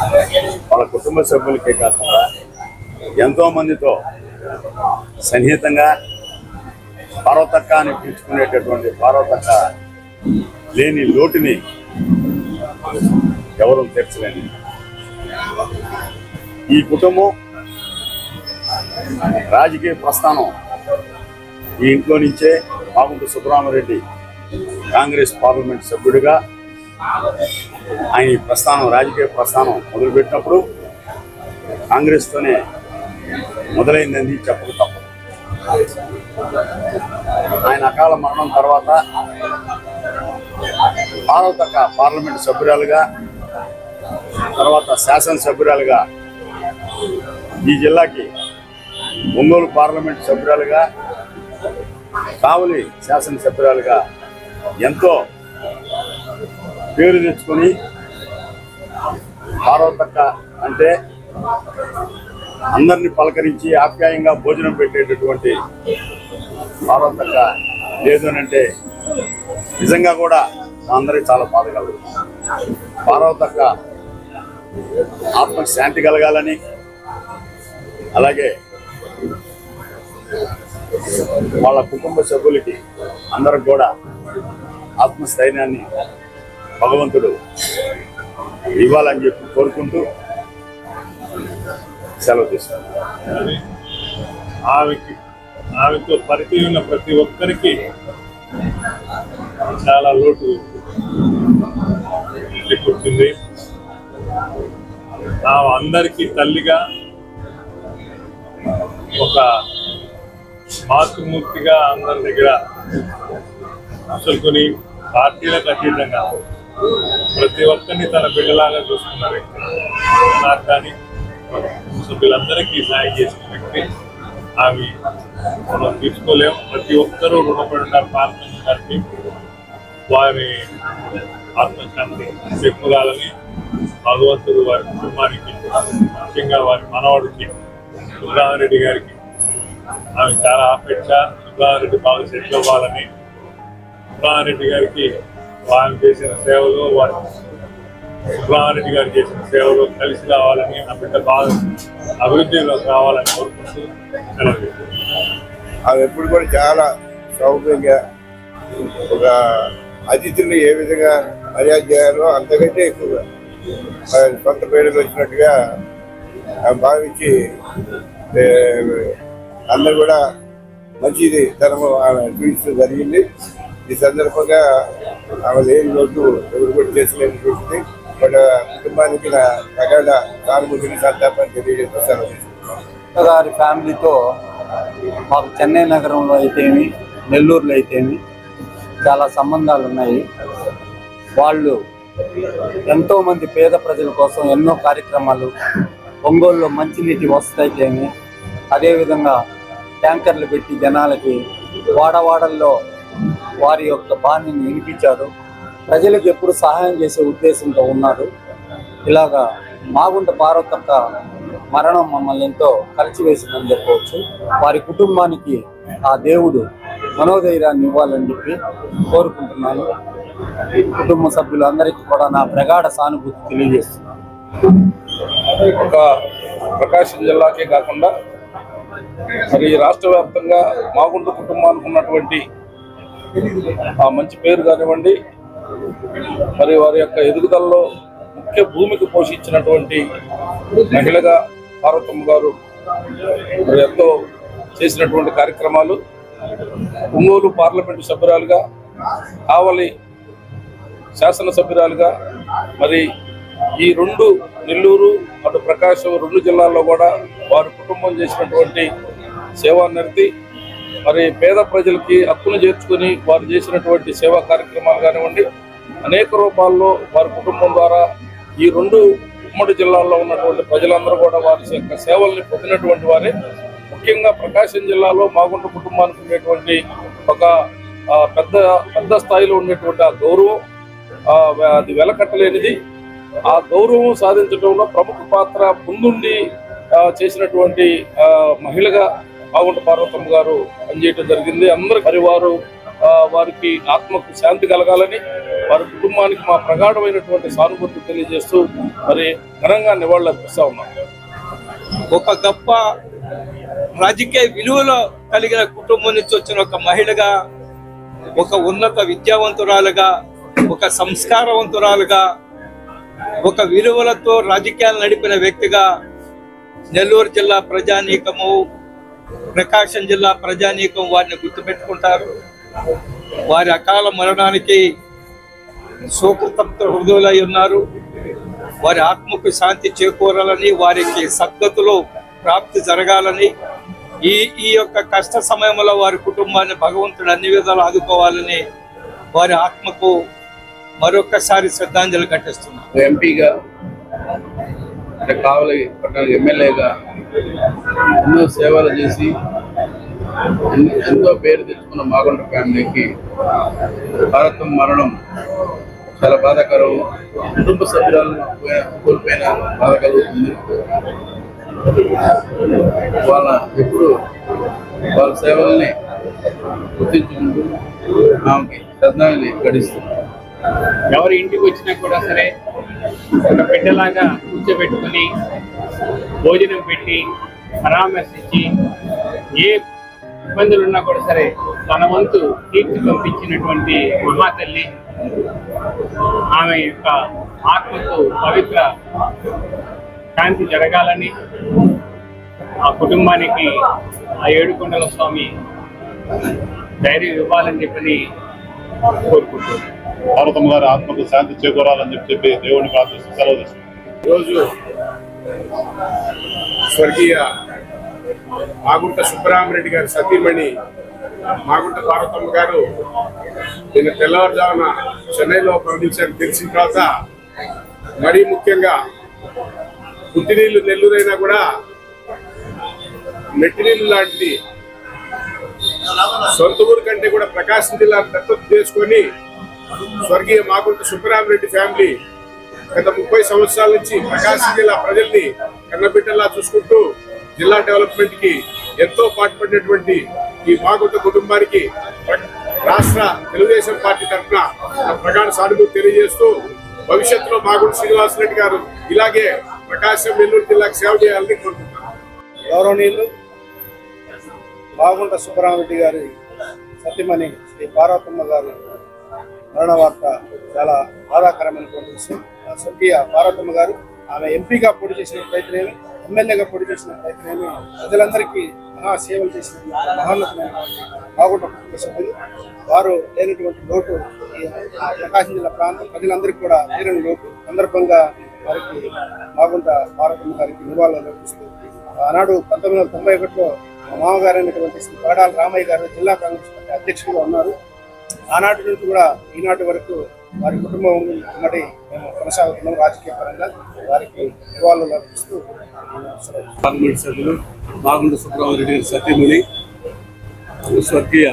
వాళ్ళ కుటుంబ సభ్యులకే కాకుండా ఎంతో మందితో సన్నిహితంగా పార్వతక్క అని పిలుచుకునేటటువంటి పార్వతక్క లేని లోటుని ఎవరూ తీర్చలేని ఈ కుటుంబం రాజకీయ ప్రస్థానం ఈ ఇంట్లో నుంచే మాగుంట సుబ్బరామరెడ్డి కాంగ్రెస్ పార్లమెంట్ సభ్యుడిగా ఆయన ప్రస్థానం రాజకీయ ప్రస్థానం మొదలుపెట్టినప్పుడు కాంగ్రెస్తోనే మొదలైందని చెప్పక తప్పదు. ఆయన అకాల మరణం తర్వాత పార్వతక్క పార్లమెంట్ సభ్యురాలుగా తర్వాత శాసనసభ్యురాలుగా ఈ జిల్లాకి ఒంగోలు పార్లమెంట్ సభ్యురాలుగా కావలి శాసనసభ్యురాలుగా ఎంతో పేరు తెచ్చుకొని పార్వతక్క అంటే అందరినీ పలకరించి ఆప్యాయంగా భోజనం పెట్టేటటువంటి పార్వతక్క లేదు అని అంటే నిజంగా కూడా అందరికీ చాలా బాధ కలదు. పార్వతక్క ఆత్మకు శాంతి కలగాలని అలాగే వాళ్ళ కుటుంబ సభ్యులకి అందరికి కూడా ఆత్మస్థైర్యాన్ని భగవంతుడు ఇవ్వాలని చెప్పి కోరుకుంటూ సెలవు తీసుకుంటాను. ఆమెతో పరిచయం ఉన్న ప్రతి ఒక్కరికి చాలా లోటు కూర్చుంది. ఆమె అందరికీ తల్లిగా ఒక మాతృమూర్తిగా అందరి దగ్గర అసలుకొని పార్టీలకు అతీతంగా ప్రతి ఒక్కరిని తన బిడ్డలాగా చూసుకున్న వ్యక్తి. నాకు కానీ సభ్యులందరికీ సాయం చేసిన వ్యక్తి. అవి మనం తీసుకోలేము. ప్రతి ఒక్కరూ రుణపడి ఉన్నారు పార్లమెంట్ గారికి. వారి ఆత్మశాంతి చెప్పుకోవాలని భగవంతుడు వారి కుటుంబానికి ముఖ్యంగా వారి మనవడికి సుబ్రహ్మణ్యరెడ్డి గారికి ఆమె చాలా ఆపేక్ష. సుబ్రహ్మణ్యరెడ్డి బాగా సెటిల్ అవ్వాలని, సుబ్రహ్మణ్యరెడ్డి గారికి వారు చేసిన సేవలు సుబ్రహ్మణ్యరెడ్డి గారు చేసిన సేవలు కలిసి రావాలని, నా బిడ్డ బాగా అభివృద్ధిలో రావాలని కోరుకుంటూ సెలవు. అది ఎప్పుడు కూడా చాలా సౌకర్యంగా ఒక అతిథులు ఏ విధంగా మర్యాద చేయాలో అంతకంటే ఎక్కువగా సొంత పేరుకు వచ్చినట్టుగా భావించి అందరూ కూడా మంచిది ధర్మం చూపించడం జరిగింది. ఈ సందర్భంగా ఆమె లేని లోటు ఎవరు కూడా చేసలేనటువంటిది. బట్ కుటుంబానికి నా ప్రగాఢ సానుభూతిని సంతాపాన్ని తెలియజేస్తూ సెలవు. గారి ఫ్యామిలీతో మాకు చెన్నై నగరంలో అయితేమి నెల్లూరులో అయితేమి చాలా సంబంధాలు ఉన్నాయి. వాళ్ళు ఎంతోమంది పేద ప్రజల కోసం ఎన్నో కార్యక్రమాలు, ఒంగోలులో మంచినీటి వసతి అయితేమి, అదేవిధంగా ట్యాంకర్లు పెట్టి జనాలకి వాడవాడల్లో వారి యొక్క బాణిని వినిపించారు. ప్రజలకు ఎప్పుడు సహాయం చేసే ఉద్దేశంతో ఉన్నారు. ఇలాగా మాగుంట పార్వతక్క మరణం మమ్మల్ని ఎంతో కలిసివేసిందని చెప్పవచ్చు. వారి కుటుంబానికి ఆ దేవుడు మనోధైర్యాన్ని ఇవ్వాలని చెప్పి కోరుకుంటున్నాను. కుటుంబ సభ్యులందరికీ కూడా నా ప్రగాఢ సానుభూతి తెలియజేస్తున్నాను. ఒక ప్రకాశం జిల్లాకే కాకుండా మరి రాష్ట్ర వ్యాప్తంగా మాగుంట కుటుంబానికి ఉన్నటువంటి ఆ మంచి పేరు కానివ్వండి, మరి వారి యొక్క ఎదుగుదలలో ముఖ్య భూమికి పోషించినటువంటి మహిళగా పార్వతమ్మ గారు మరి ఎంతో చేసినటువంటి కార్యక్రమాలు, ఒంగోలు పార్లమెంటు సభ్యురాలుగా, కావలి శాసనసభ్యురాలుగా, మరి ఈ రెండు నెల్లూరు అటు ప్రకాశం రెండు జిల్లాల్లో కూడా వారి కుటుంబం చేసినటువంటి సేవానిరతి, మరి పేద ప్రజలకి హక్కును చేర్చుకుని వారు చేసినటువంటి సేవా కార్యక్రమాలు కానివ్వండి, అనేక రూపాల్లో వారి కుటుంబం ద్వారా ఈ రెండు ఉమ్మడి జిల్లాల్లో ఉన్నటువంటి ప్రజలందరూ కూడా వారి యొక్క సేవల్ని పొందినటువంటి వారే. ముఖ్యంగా ప్రకాశం జిల్లాలో మాగుంట కుటుంబానికి ఉండేటువంటి ఒక పెద్ద స్థాయిలో ఉండేటువంటి ఆ గౌరవం అది వెలకట్టలేనిది. ఆ గౌరవం సాధించడంలో ప్రముఖ పాత్ర ముందుండి చేసినటువంటి మహిళగా మాగుంట పార్వతమ్మ గారు పనిచేయడం జరిగింది. అందరూ మరి వారికి ఆత్మకు శాంతి కలగాలని, వారి కుటుంబానికి మా ప్రగాఢమైనటువంటి సానుభూతి తెలియజేస్తూ మరి ఘనంగా నివాళులు అర్పిస్తా ఉన్నాం. ఒక గొప్ప రాజకీయ విలువలు కలిగిన కుటుంబం నుంచి వచ్చిన ఒక మహిళగా, ఒక ఉన్నత విద్యావంతురాలుగా, ఒక సంస్కారవంతురాలుగా, ఒక విలువలతో రాజకీయాలు నడిపిన వ్యక్తిగా నెల్లూరు జిల్లా ప్రజానీకము, ప్రకాశం జిల్లా ప్రజానీకం వారిని గుర్తుపెట్టుకుంటారు. వారి అకాల మరణానికి శోకతప్త హృదయులై ఉన్నారు. వారి ఆత్మకు శాంతి చేకూరాలని, వారికి సద్గతులు ప్రాప్తి జరగాలని, ఈ యొక్క కష్ట సమయంలో వారి కుటుంబాన్ని భగవంతుడు అన్ని విధాలు ఆదుకోవాలని వారి ఆత్మకు మరొకసారి శ్రద్ధాంజలి ఘటిస్తున్నారు. ఎంపీగా, కావలి పట్టణ ఎమ్మెల్యేగా ఎన్నో సేవలు చేసి ఎంతో పేరు తెచ్చుకున్న మాగుంట ఫ్యామిలీకి భారతం మరణం చాలా బాధాకరం. కుటుంబ సభ్యులను కోల్పోయిన బాధ కలుగుతుంది. ఎప్పుడు వాళ్ళ సేవల్ని గుర్తించుకుంటూ ఆమెకి శ్రద్ధాంజలి ఘటిస్తుంది. ఎవరి ఇంటికి వచ్చినా కూడా సరే ఒక బిడ్డలాగా కూర్చోబెట్టుకుని భోజనం పెట్టి పరామర్శించి ఏ ఇబ్బందులు ఉన్నా కూడా సరే తన వంతు తీర్చి పంపించినటువంటి మహాతల్లి, ఆమె యొక్క ఆత్మకు పవిత్ర శాంతి జరగాలని, ఆ కుటుంబానికి ఆ ఏడుకొండల స్వామి ధైర్యం ఇవ్వాలని చెప్పని కోరుకుంటున్నాను. భారతమ్మ గారి ఆత్మకు శాంతి చేకూరాలని చెప్పి దేవుడిని ప్రార్థిస్తూ సెలవు తీసుకుంటాం. ఈరోజు స్వర్గీయ మాగుంట సుబ్బరామరెడ్డి గారి సతీమణి మాగుంట పార్వతమ్మ గారు నిన్న తెల్లవారుజామున చెన్నైలో మరణించారని తెలిసిన తర్వాత మరీ ముఖ్యంగా పుట్టినీళ్ళు నెల్లూరైనా కూడా మెట్టినీళ్ళు లాంటిది సొంత ఊరు కంటే కూడా ప్రకాశం జిల్లాను దత్తత చేసుకొని స్వర్గీయ మాగుంట సుబ్బరామరెడ్డి ఫ్యామిలీ గత 30 సంవత్సరాల నుంచి ప్రకాశం జిల్లా ప్రజల్ని కన్నబిడ్డలా చూసుకుంటూ జిల్లా డెవలప్మెంట్ కి ఎంతో పాటుపడినటువంటి ఈ మాగుంట కుటుంబానికి రాష్ట్ర తెలుగుదేశం పార్టీ తరఫున ప్రగాఢ సానుభూతి తెలియజేస్తూ భవిష్యత్తులో మాగుంట శ్రీనివాసరెడ్డి గారు ఇలాగే ప్రకాశం నెల్లూరు జిల్లాకు సేవ చేయాలని కోరుకుంటున్నారు. గౌరవనీయులు మాగుంట సుబ్బరామరెడ్డి గారి సతీమణి శ్రీ పార్వతమ్మ గారి మరణ వార్త చాలా బాధాకరమైనటువంటి విషయం. స్వర్గీయ పార్వతమ్మ గారు ఆమె ఎంపీగా పోటీ చేసిన ప్రయత్నమేమి, ఎమ్మెల్యేగా పోటీ చేసిన ప్రయత్నమేమి, ప్రజలందరికీ మహా సేవలు చేసిన మహోన్నతమైనటువంటి మాగుంట కుటుంబ సభ్యులు. వారు లేనటువంటి లోటు ఈ ప్రకాశం జిల్లా ప్రాంతం ప్రజలందరికీ కూడా తీరని లోటు. సందర్భంగా వారికి మాగుంట పార్వతమ్మ గారికి నివాళులు అర్పిస్తూ ఆనాడు 1991లో మా మామగారు అయినటువంటి శ్రీ పగడాల రామయ్య గారు జిల్లా కాంగ్రెస్ పార్టీ అధ్యక్షులుగా ఉన్నారు. ఆనాటి నుంచి కూడా ఈనాటి వరకు వారి కుటుంబం ఉమ్మడి మేము కొనసాగుతున్నాం. రాజకీయ పరంగా వారికి నివాళులు అర్పిస్తూ పార్లమెంట్ సభ్యులు మాగుంట సుబ్బరామరెడ్డి గారి సతీమణి స్వర్గీయ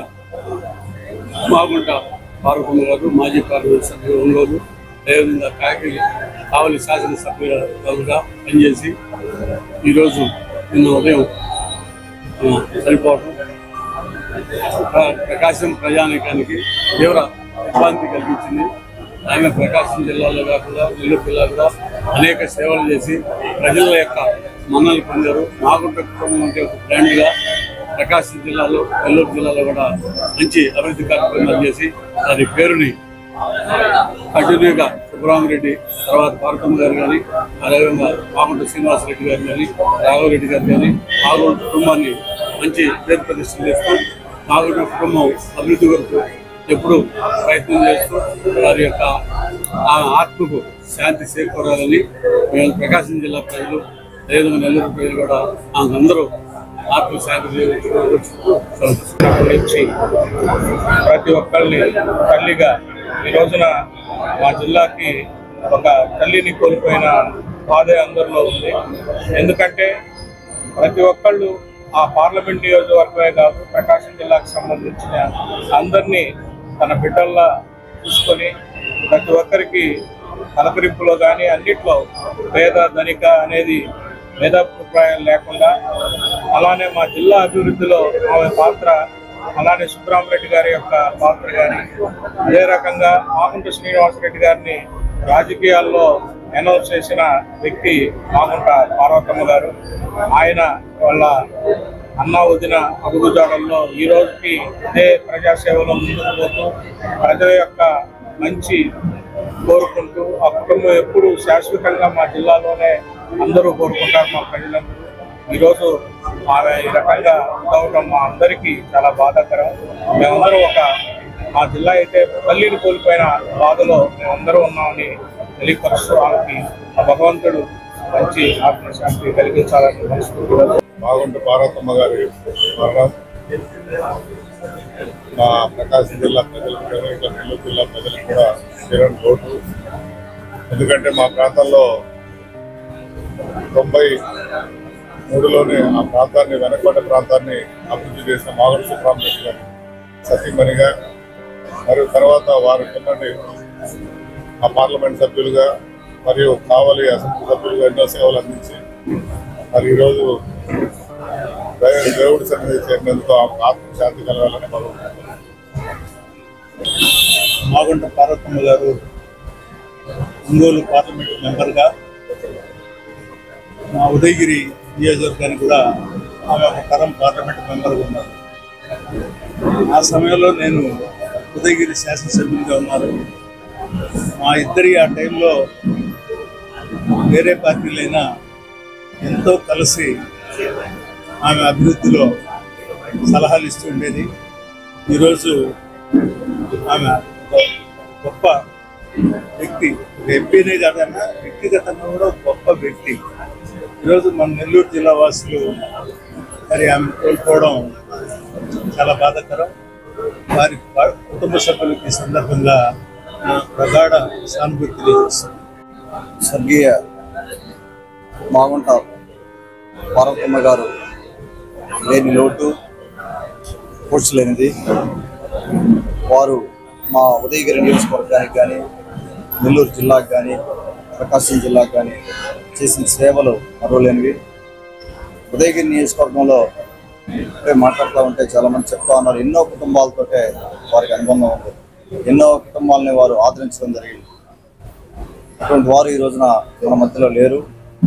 మాగుంట పార్వతమ్మ గారు మాజీ పార్లమెంట్ సభ్యులు ఒంగోలు, అదేవిధంగా కావలి శాసనసభ్యులుగా పనిచేసి ఈరోజు నిన్న ఉదయం చనిపోవడం ప్రకాశం ప్రజానీకానికి తీవ్ర ఇబ్బంది కలిగించింది. ఆమె ప్రకాశం జిల్లాలో కాకుండా నెల్లూరు జిల్లాలో అనేక సేవలు చేసి ప్రజల యొక్క మన్నలు పొందారు. మాగుంట కుటుంబం అంటే ఒక బ్రాండ్గా ప్రకాశం జిల్లాలో నెల్లూరు జిల్లాలో కూడా మంచి అభివృద్ధి కార్యక్రమాలు చేసి దాని పేరుని కంటిన్యూగా సుబ్బరామరెడ్డి తర్వాత పార్వతమ్మ గారు కానీ, అదేవిధంగా మాగుంట శ్రీనివాసరెడ్డి గారు కానీ, రాఘవరెడ్డి గారు కానీ మాగుంట కుటుంబాన్ని మంచి పేరు ప్రతిష్టలు చేస్తూ మాగుంట కుటుంబం అభివృద్ధి వరకు ఎప్పుడు ప్రయత్నం చేస్తూ వారి యొక్క ఆత్మకు శాంతి చేకూరాలని మేము ప్రకాశం జిల్లా ప్రజలు, అదేవిధంగా నెల్లూరు ప్రజలు కూడా అందరూ ఆత్మ శాంతి నుంచి ప్రతి ఒక్కరిని తల్లిగా ఈ రోజున మా జిల్లాకి ఒక తల్లిని కోల్పోయిన బాధ అందరిలో ఉంది. ఎందుకంటే ప్రతి ఒక్కళ్ళు ఆ పార్లమెంట్ నియోజకవర్గమే కాదు, ప్రకాశం జిల్లాకు సంబంధించిన అందరినీ తన బిడ్డల్లా చూసుకొని ప్రతి ఒక్కరికి పలకరింపులో కానీ అన్నిట్లో పేద ధనిక అనేది భేదాభిప్రాయం లేకుండా, అలానే మా జిల్లా అభివృద్ధిలో ఆమె పాత్ర అలానే సుబ్రహ్మరెడ్డి గారి యొక్క పాత్ర కానీ, అదే రకంగా మాగుంట శ్రీనివాసరెడ్డి గారిని రాజకీయాల్లో అనౌన్స్ చేసిన వ్యక్తి మాగుంట పార్వతమ్మ గారు. ఆయన వాళ్ళ అన్నా వదిన అడుగుజాడల్లో ఈ రోజుకి ఇదే ప్రజాసేవలో ముందుకు పోతూ ప్రజల యొక్క మంచి కోరుకుంటూ ఆ కుటుంబం ఎప్పుడు శాశ్వతంగా మా జిల్లాలోనే అందరూ కోరుకుంటారు. మా ప్రజలందరూ ఈరోజు ఆమె ఈ రకంగా ఉండవటం మా అందరికీ చాలా బాధాకరం. మేమందరూ మా జిల్లా అయితే తల్లిని కోల్పోయిన బాధలో మేమందరూ ఉన్నామని తెలియపరుస్తూ ఆమెకి ఆ భగవంతుడు మంచి ఆత్మశాంతి కలిగించాలని మనస్ఫూర్తిగా. మాగుంట పార్వతమ్మ గారి మరణం మా ప్రకాశం జిల్లా ప్రజలకు ఇట్లా నెల్లూరు జిల్లా ప్రజలకు కూడా తీరని లోటు. ఎందుకంటే మా ప్రాంతంలో 93లోనే ఆ ప్రాంతాన్ని, వెనకబడ్డ ప్రాంతాన్ని అభివృద్ధి చేసిన మాగుంట సుబ్రహ్మరెడ్డి గారు సతీమణిగా, మరియు తర్వాత వారు ఉన్నటువంటి ఆ పార్లమెంట్ సభ్యులుగా మరియు కావలి అసెంబ్లీ సభ్యులుగా ఎన్నో సేవలు అందించి మరి ఈరోజు దేవుడి సన్నిధి చేరినందుకు ఆత్మశాంతి కలగాలని కోరుకుంటున్నాను. మాగుంట పార్వతమ్మ గారు ఒంగోలు పార్లమెంట్ మెంబర్గా, మా ఉదయగిరి నియోజకవర్గానికి కూడా ఆమె ఒక తరం పార్లమెంట్ మెంబర్గా ఉన్నారు. ఆ సమయంలో నేను ఉదయగిరి శాసనసభ్యునిగా ఉన్నారు. మా ఇద్దరి ఆ టైంలో వేరే పార్టీలైనా ఎంతో కలిసి ఆమె అభివృద్ధిలో సలహాలు ఇస్తూ ఉండేది. ఈరోజు ఆమె గొప్ప వ్యక్తి, ఎంపీనే కాదన్నా వ్యక్తిగతంగా కూడా గొప్ప వ్యక్తి. ఈరోజు మన నెల్లూరు జిల్లా వాసులు మరి ఆమె కోల్పోవడం చాలా బాధాకరం. వారి కుటుంబ సభ్యులకి ఈ సందర్భంగా ప్రగాఢ సానుభూతి తెలియజేస్తుంది. స్వర్గీయ మాగుంట పార్వతమ్మ గారు లేని లోటు పూడ్చలేనిది. వారు మా ఉదయగిరి నియోజకవర్గానికి కానీ, నెల్లూరు జిల్లాకు కానీ, ప్రకాశం జిల్లాకు కానీ చేసిన సేవలు మరవలేనివి. ఉదయగిరి నియోజకవర్గంలో మాట్లాడుతూ ఉంటే చాలామంది చెప్తా ఉన్నారు, ఎన్నో కుటుంబాలతోటే వారికి అనుబంధం ఉంది, ఎన్నో కుటుంబాలని వారు ఆదరించడం జరిగింది. అటువంటి వారు ఈ రోజున మన మధ్యలో లేరు.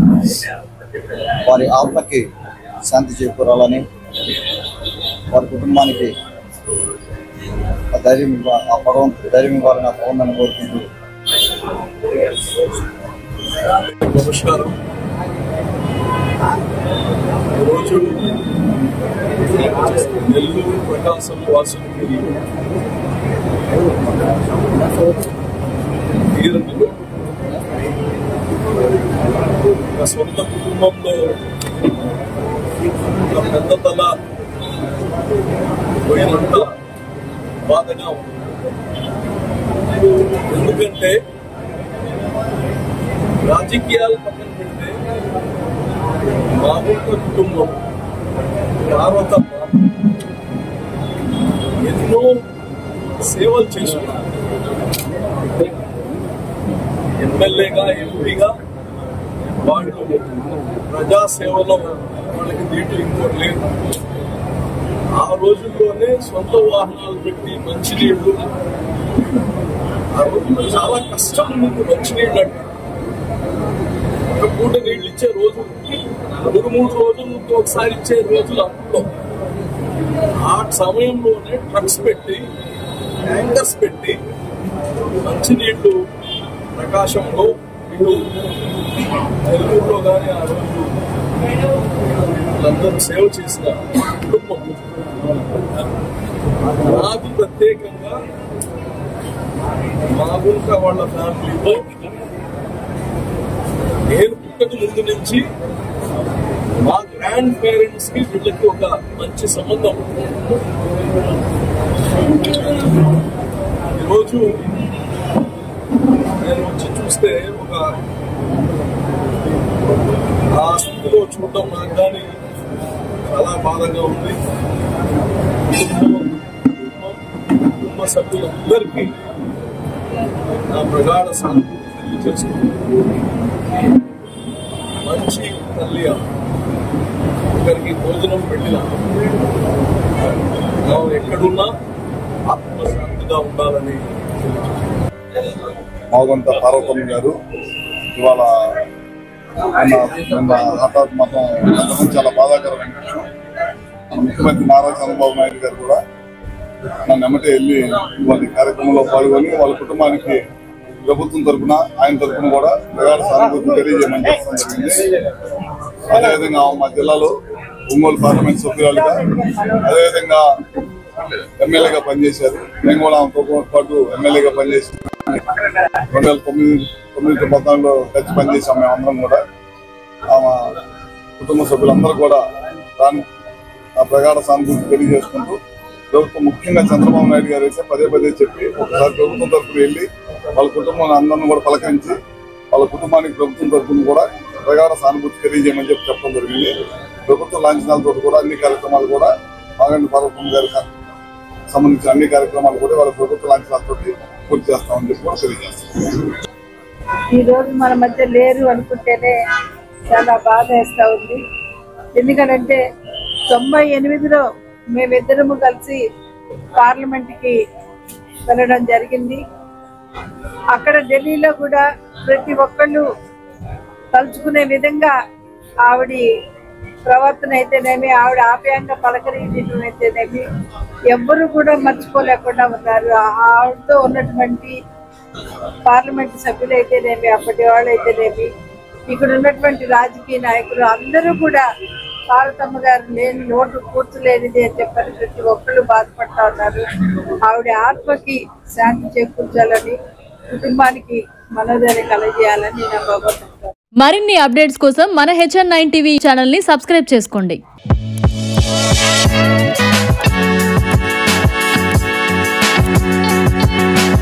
వారి ఆత్మకి శాంతి చేకూరాలని, వారి కుటుంబానికి ఆ భగవంతుడు ధైర్యం ఇవ్వాలని ఆ పవన్ కోరుకుంటూ. నమస్కారం. ఈరోజు నెల్లూరు ప్రకాశం వాసులకి నా సొంత కుటుంబంలో ఒక పెద్ద తల పోయినంత బాధగా ఉంది. ఎందుకంటే రాజకీయాలు పక్కన పెడితే మాగుంట కుటుంబం పార్వతమ్మ ఎన్నో సేవలు చేసుకున్నారు. ఎమ్మెల్యేగా, ఎంపీగా వాళ్ళు ప్రజాసేవలో వాళ్ళకి దీంట్లో ఇంకోటి లేదు. ఆ రోజుల్లోనే సొంత వాహనాలు పెట్టి మంచినీళ్లు, ఆ రోజుల్లో చాలా కష్టం ఉంది. మంచినీళ్ళు అంటే ఒక పూట నీళ్ళు ఇచ్చే రోజు, 3 రోజులకి ఒకసారి ఇచ్చే రోజులు అప్పుడు. ఆ సమయంలోనే ట్రక్స్ పెట్టి, ట్యాంకర్స్ పెట్టి మంచినీళ్లు ప్రకాశంలో, ఇటు నెల్లూరులో కానీ ఆ రోజు వాళ్ళందరూ సేవ చేసిన కుటుంబం. నాకు ప్రత్యేకంగా మాగుంట వాళ్ళ ఫ్యామిలీలో నేను పుట్టక ముందు నుంచి మా గ్రాండ్ పేరెంట్స్ కి వీళ్ళకి ఒక మంచి సంబంధం. ఈరోజు నేను వచ్చి చూస్తే ఒక ఆ స్థితిలో చూడటం నాకు కానీ చాలా బాధగా ఉంది. కుటుంబ సభ్యులందరికీ నా ప్రగాఢ సానుభూతి తెలియజేస్తున్నాను. మంచి తల్లి ఒకరికి భోజనం పెట్టినప్పుడు మనం ఎక్కడున్నా ఆత్మశాంతిగా ఉండాలని మాగుంట పార్వతమ్మ గారు ఇవాళ హఠాత్ మతం చాలా బాధాకరమైన విషయం. మన ముఖ్యమంత్రి నారా చంద్రబాబు నాయుడు గారు కూడా నన్ను ఎమ్మటే వెళ్ళి వాళ్ళ కార్యక్రమంలో పాల్గొని వాళ్ళ కుటుంబానికి ప్రభుత్వం తరఫున ఆయన తరఫున కూడా ప్రగాఢ సానుభూతిని తెలియజేయమని చెప్పడం జరిగింది. అదేవిధంగా మా జిల్లాలో ఒంగోలు పార్లమెంట్ సభ్యురాలుగా అదేవిధంగా ఎమ్మెల్యేగా పనిచేశారు. నేను కూడా ఆమెతో పాటు ఎమ్మెల్యేగా పనిచేసి 2009-14లో కలిసి పనిచేసాం. మేమందరం కూడా ఆమె కుటుంబ సభ్యులందరూ కూడా ఆ ప్రగాఢ సానుభూతి తెలియజేసుకుంటూ ప్రభుత్వం ముఖ్యంగా చంద్రబాబు నాయుడు గారు అయితే పదే పదే చెప్పి ఒకసారి ప్రభుత్వం తరఫున వెళ్ళి వాళ్ళ కుటుంబాన్ని అందరినీ కూడా పలకరించి వాళ్ళ కుటుంబానికి ప్రభుత్వం తరఫున కూడా ప్రగాఢ సానుభూతి తెలియజేయమని చెప్పడం జరిగింది. ప్రభుత్వ లాంఛనాలతో కూడా అన్ని కార్యక్రమాలు కూడా మాగంటి పార్వతమ్మ గారికి సంబంధించిన అన్ని కార్యక్రమాలు కూడా వాళ్ళ ప్రభుత్వ లాంఛనాలతో పూర్తి చేస్తామని చెప్పి కూడా తెలియజేస్తాం. ఈ రోజు మన మధ్య లేరు అనుకుంటేనే చాలా బాధ వేస్తా ఉంది. ఎందుకంటే 98లో మేమిద్దరము కలిసి పార్లమెంట్కి వెళ్ళడం జరిగింది. అక్కడ ఢిల్లీలో కూడా ప్రతి ఒక్కళ్ళు తలుచుకునే విధంగా ఆవిడ ప్రవర్తన అయితేనేమి, ఆవిడ ఆప్యాయంగా పలకరించడం అయితేనేమి ఎవ్వరు కూడా మర్చిపోలేకుండా ఉన్నారు. ఆవిడతో ఉన్నటువంటి పార్లమెంట్ సభ్యులు అయితేనేమి, అప్పటి వాళ్ళు అయితేనేమి, ఇక్కడ ఉన్నటువంటి రాజకీయ నాయకులు అందరూ కూడా పార్వతమ్మ గారు లేని నోటు పూర్తిలేనిది అని చెప్పని ప్రతి ఒక్కళ్ళు బాధపడతా ఉన్నారు. ఆవిడ ఆత్మకి శాంతి చేకూర్చాలని, కుటుంబానికి మనోధైర్యం కలగజేయాలని నేను భగవంతుడు. మరిన్ని అప్డేట్స్ కోసం మన HN9 టీవీ ఛానల్ ని సబ్స్క్రైబ్ చేసుకోండి.